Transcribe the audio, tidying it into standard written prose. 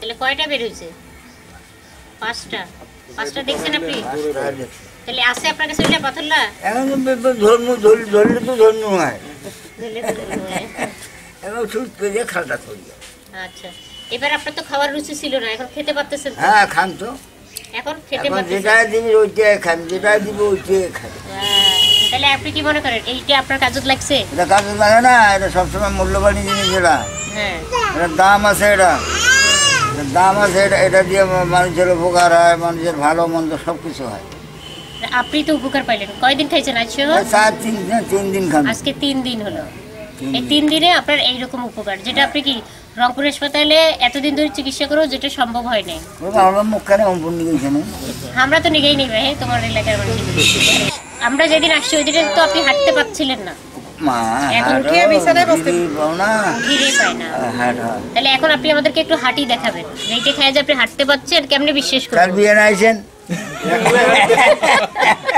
তাহলে কয়টা বের হয়েছে? 5টা। 5টা দেখছেন আপনি? তাহলে আছে আপনার কাছে ওইটা পাথরলা? এখন ধর্ম ধরলে তো ধর্ম হয়, ধরলে তো ধরবো, হ্যাঁ। এখন সুদ পেয়ে খালটা করি। আচ্ছা, এবার আপনার তো খাওয়ার রুচি ছিল না, এখন খেতে পারতেছেন তো? হ্যাঁ খান তো, এখন খেতে এখন পারতেছেন। যেটা দিবি ওইটাই খান, যেটা দিব ওইটাই খান। হ্যাঁ, তাহলে আপনি কি মনে করেন এইটা আপনার কাজত লাগছে? এটা কাজে লাগে না, এটা সবসময় মূল্যবান জিনিস, এটা হ্যাঁ, এটার দাম আছে, এটার দাম আছে, এটা দিয়ে মানুষের উপকার হয়, মানুষের ভালো মন্দ সব কিছু হয়। আপনি তো উপকার পাইলেন। কয়দিন খাইছেন আজকে? 3 দিন খান। আজকে 3 দিন হলো। এই 3 দিনে আপনার এইরকম উপকার, যেটা আপনি কি রংপুর হাসপাতালে এতদিন ধরে চিকিৎসা করেও যেটা সম্ভব হয় নাই। আমার মুখখানে সম্পূর্ণ গেছে না, আমরা তো নিগেই নেই ভাই, তোমার এলাকার মানুষ। আমরা যেদিন আসছি ওই দিন তো আপনি হাঁটতে পারছিলেন না, মা এখন উঠে বিছানায় বসতে পাও না, ধীরেই পায় না। তাহলে এখন আপনি আমাদেরকে একটু হাঁটি দেখাবেন, এইটা খেয়ে যে আপনি হাঁটতে পারছেন, কেমনে বিশ্বাস কাল করবেন? বিয়ে আইছেন